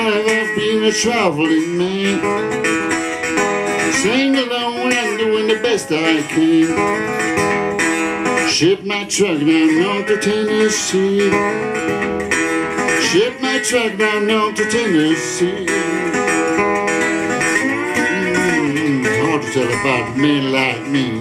I've been a traveling man, sing along and doing the best I can. Ship my truck down on to Tennessee. Ship my truck down on to Tennessee. Hard to tell about men like me.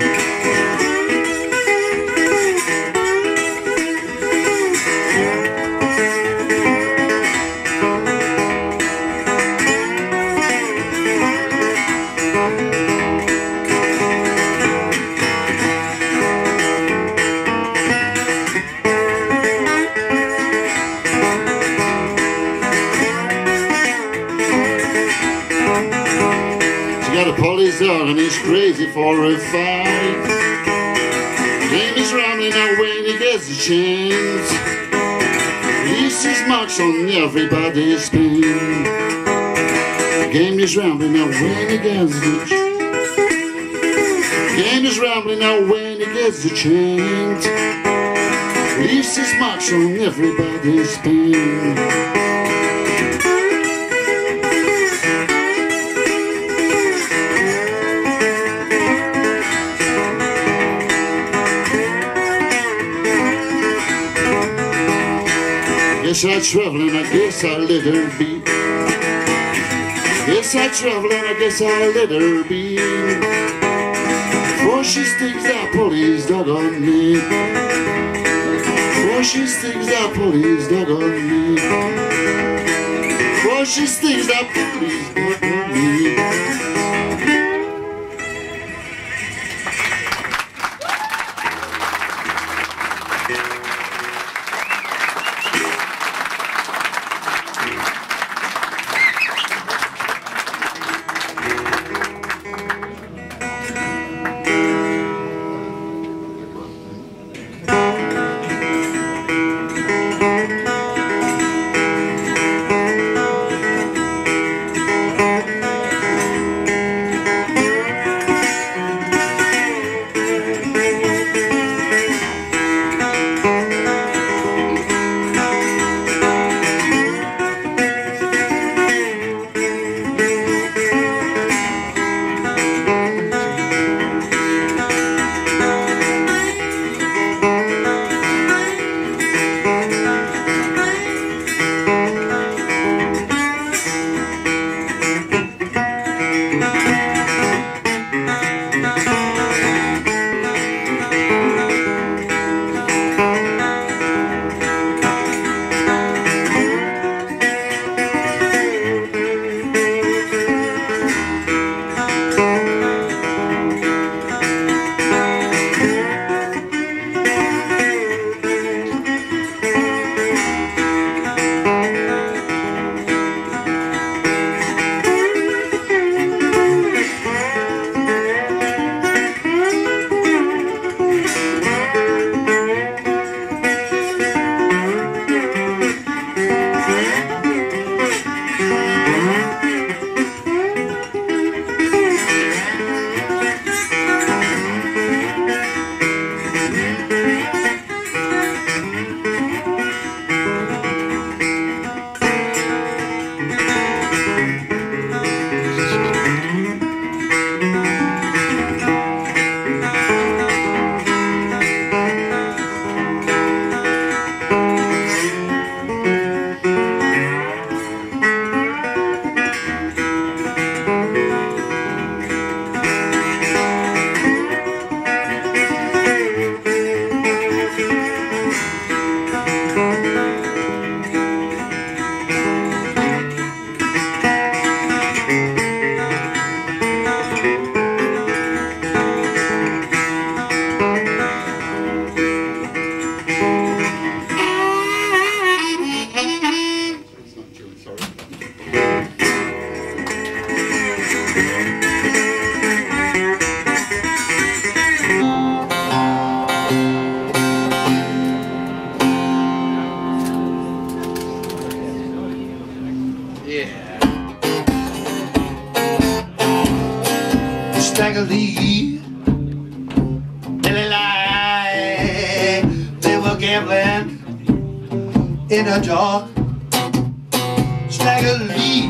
Got a police dog and he's crazy for a fight. Game is rambling out when he gets the chance. Leaves his marks on everybody's skin. Game is rambling out when he gets the chance. Game is rambling out when he gets the chance. Leaves his marks on everybody's skin. Guess I travel and I guess I let her be. Guess I travel and I guess I let her be. Before she sticks that police dog on me. Before she sticks that police dog on me. Before she sticks that police dog on me. Stagger Lee, Billy Lie, they were gambling in a jar. Stagger Lee,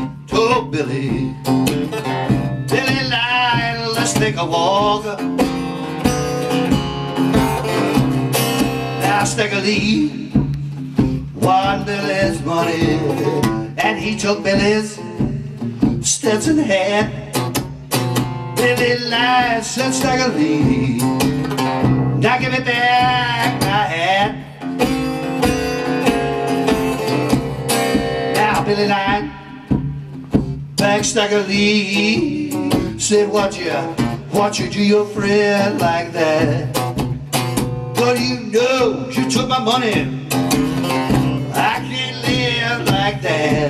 told Billy, Billy Lion, let's take a walk. Now Staggerly won Billy's money, and he took Billy's Stetson hat. Billy Lion said, Staggerly, now give me back my hat. Now Billy Lion back Staggerly said, what you do your friend like that? Well, you know you took my money, I can't live like that.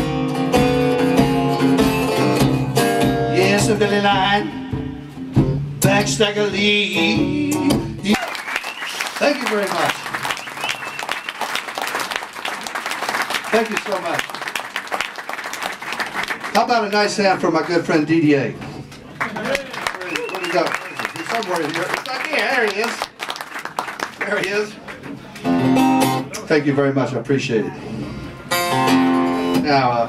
Yes, Billy Lion back Staggerly. Thank you very much. Thank you so much. How about a nice hand for my good friend DDA? Where'd he go? He's somewhere in here. He's not here. There he is. There he is. Thank you very much. I appreciate it. Now,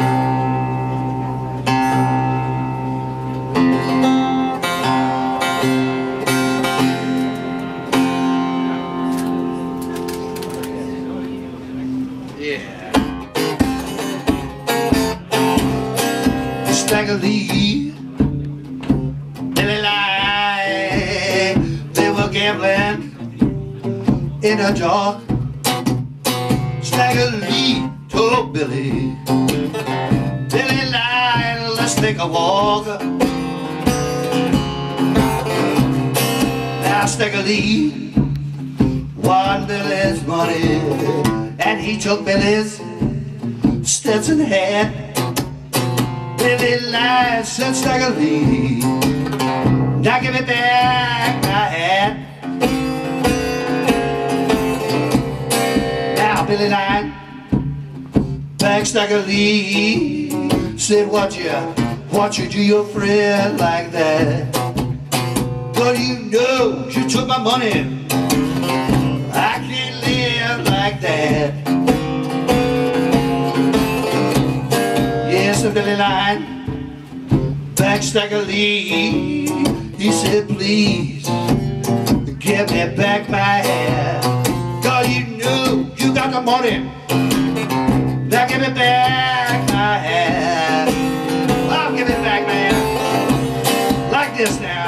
Staggerly, Billy Lion, they were gambling in the dark. Staggerly told Billy, Billy Lion, let's take a walk. Now Staggerly won Billy's money, and he took Billy's Stetson hat. Billy Lion said, Staggerly, now give me back my hat. Now Billy Lion back Staggerly said, what you do your friend like that? Well, you know you took my money, I can't live like that. Yes, Billy Lion back Staggerly, he said, please give me back my hat. God, you know you got the money, now give me back my hat. I'll give it back, man, like this now.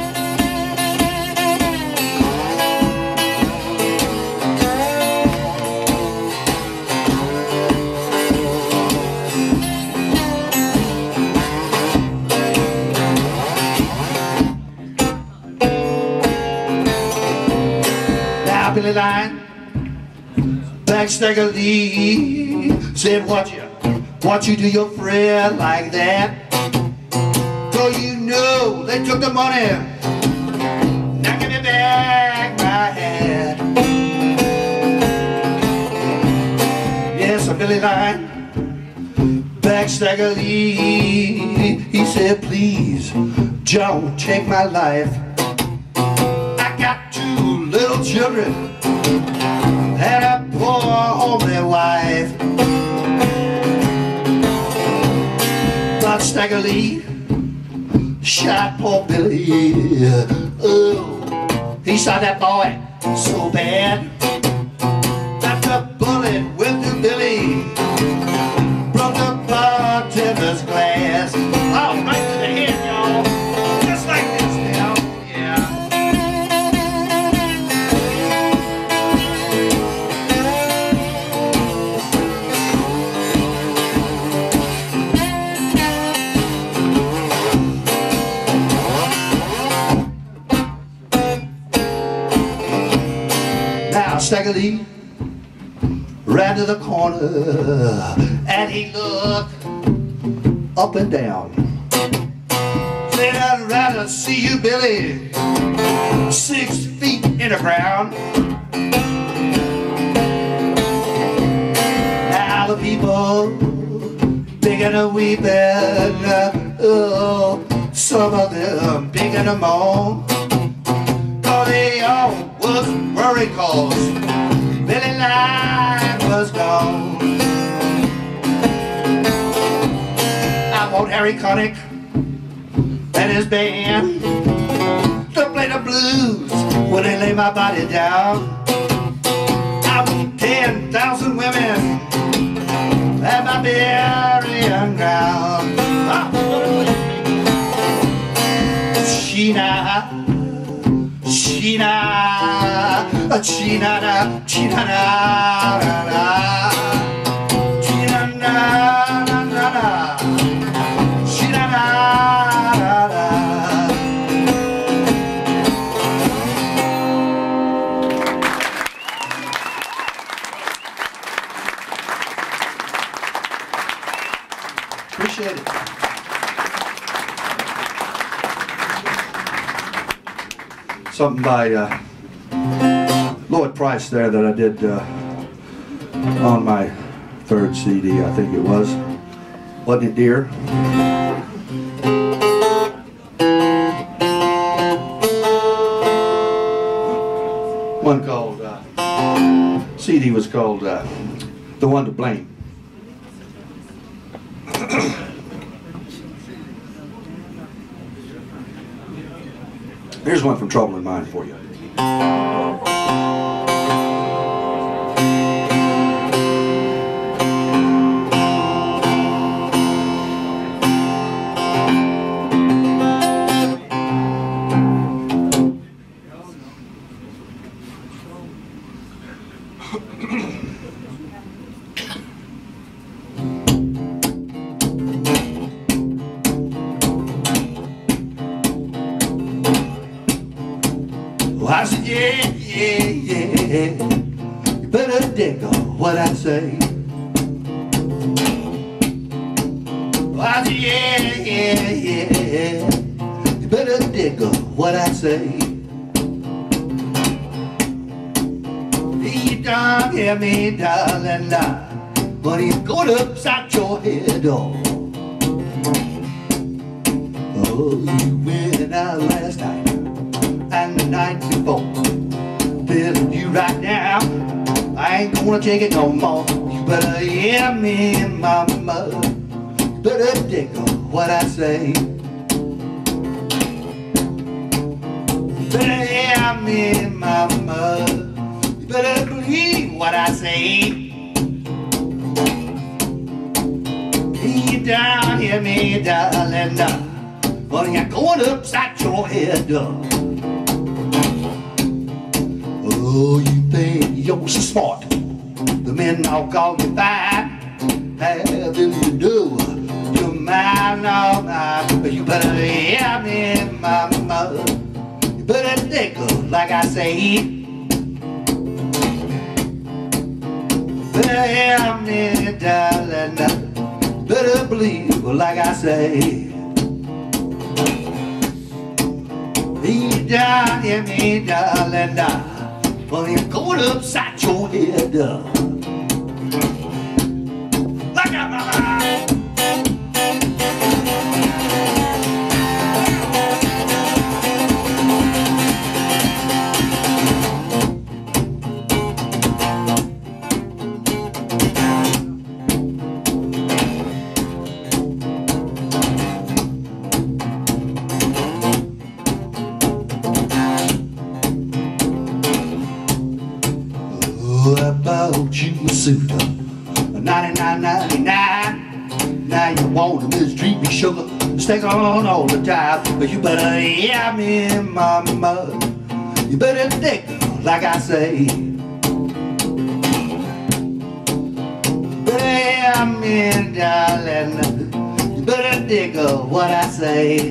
Billy Lion back Staggerly said, what you do your friend like that? So you know they took the money, now give me back my hat. Yes, Billy Lion back Staggerly, he said, please don't take my life. I got 2 little children and a poor homely wife. But Staggerly shot poor Billy. Oh, he shot that boy so bad that the bullet went through Billy, broke the bartender's glass. Oh, right to the head, y'all. Just like this now. Yeah. Staggerly ran to the corner and he looked up and down. Said, I'd rather see you, Billy, 6 feet in the ground. Now the people began to weep and oh, some of them began to moan. They all was worried cause Billy Lion was gone. want Harry Connick and his band to play the blues when they lay my body down. I want 10,000 women at my burying ground. Sheena, Sheena, Sheena, Sheena, appreciate it. Something by Lloyd Price there that I did on my third CD, I think it was. Wasn't it, dear? One called, CD was called The One to Blame. Here's one from Trouble in Mind for you. I said, yeah, yeah, yeah, you better dig on what I say. I said, yeah, yeah, yeah, you better dig on what I say. You don't hear me, darling, but he's going upside your head, oh. Oh, you went out last night and the night before. Telling you right now, I ain't gonna take it no more. You better hear me, mama. You better dig on what I say. You better hear me, mama. You better believe what I say. You down, hear me, darling, but you're going upside your head, Oh, you think you're so smart, the men all call you fine. How do you do? You're mine, all mine. But you better hear me, mama. You better dig like I say. Better hear me, darling. Better believe like I say. You down, hear me, darling. Well, you're going upside your head. Like a mama. I bought you a suit, $99.99. Now you want to mistreat me, sugar, stay on all the time. But you better hear me, mama. You better dig like I say. Better hear me, darling. You better dig what I say.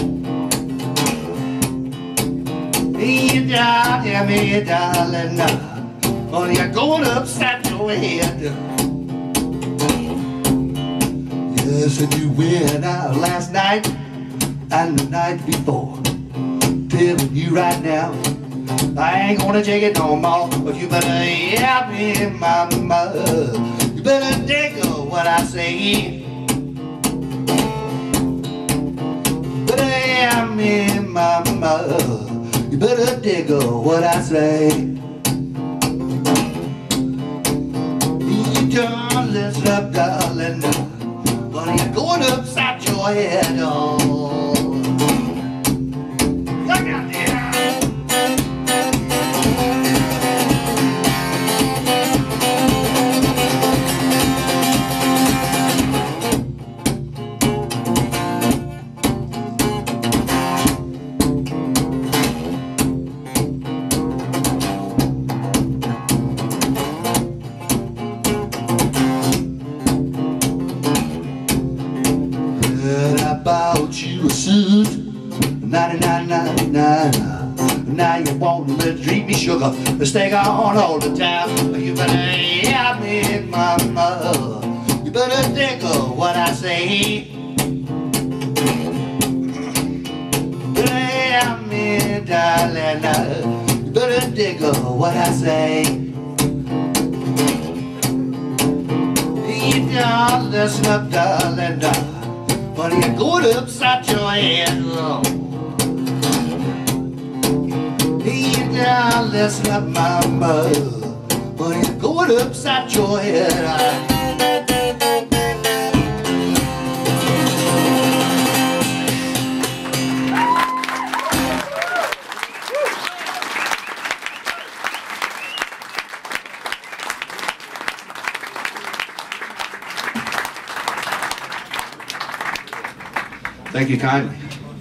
You don't hear me, darling. Only you're going upside your head. Yes, and you went out last night and the night before. Telling you right now, I ain't gonna take it no more. But you better hear me, mama. You better dig what I say. Better hear me, mama. You better dig what I say. Don't listen up, darling. Honey, you're going upside your head. Oh, look out there. Bought you a suit, 99.99. Now you want to treat me sugar, stay on all the time. You better have me, mama. You better think of what I say. Have me, darling. You better think of what I say. You don't listen up, darling. But you're going upside your head. You down, listen up, mama. But you're going upside your head. Thank you kindly.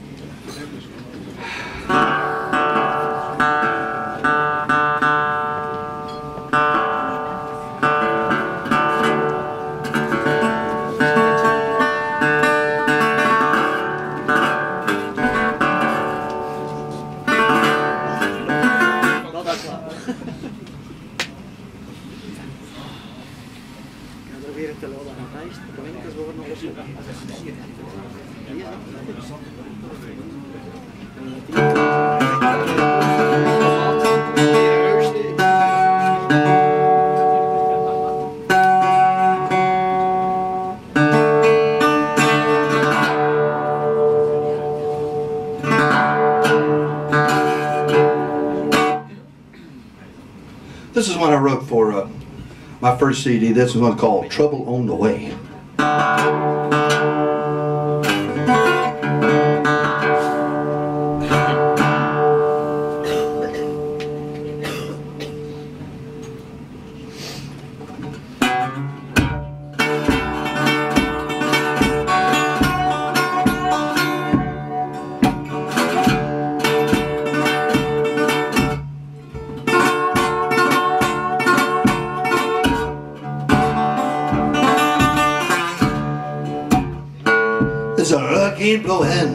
This is one I wrote for my first CD. This is one called Trouble on the Way. There's a hurricane blowing.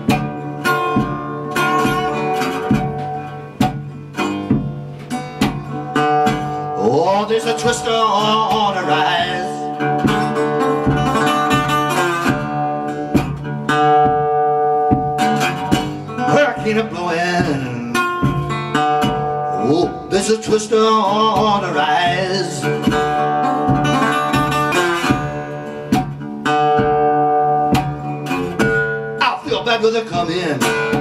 Oh, there's a twister on the rise. Hurricane blowing. Oh, there's a twister on the rise. Will come in?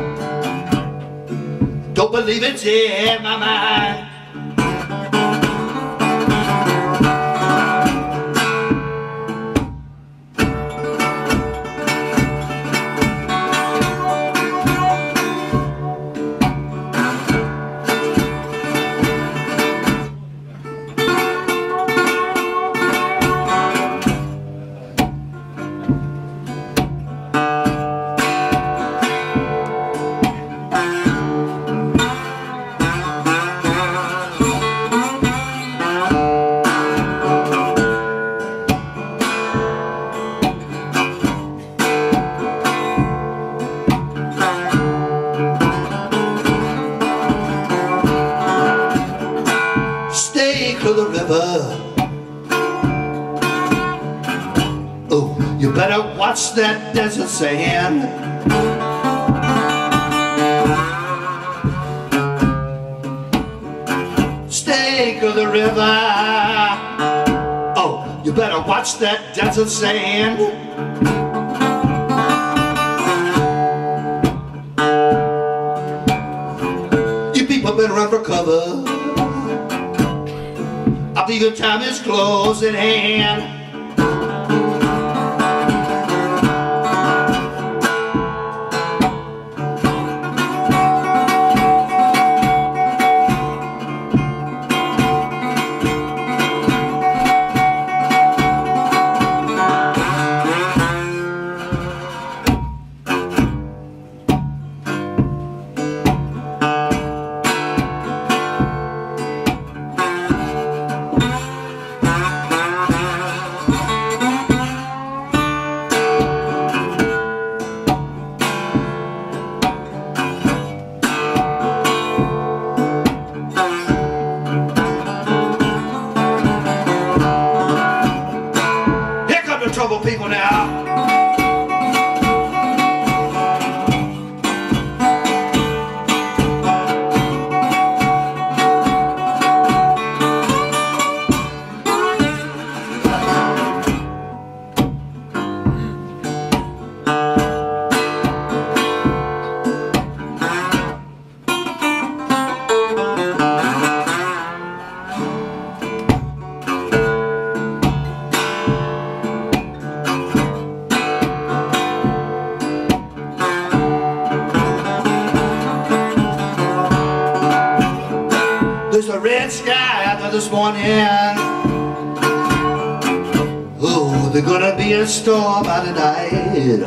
Don't believe it's in my mind. To the river. Oh, you better watch that desert sand. Stay to the river. Oh, you better watch that desert sand. You people better run for cover. I think your time is close at hand. There's a red sky out there this morning. Oh, there's gonna be a storm out tonight.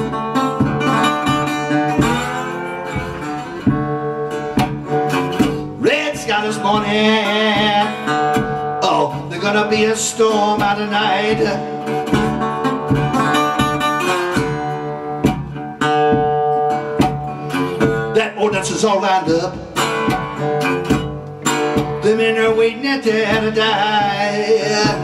Red sky this morning. Oh, there's gonna be a storm out tonight. That ordinance is all lined up. The men are waiting out there to die.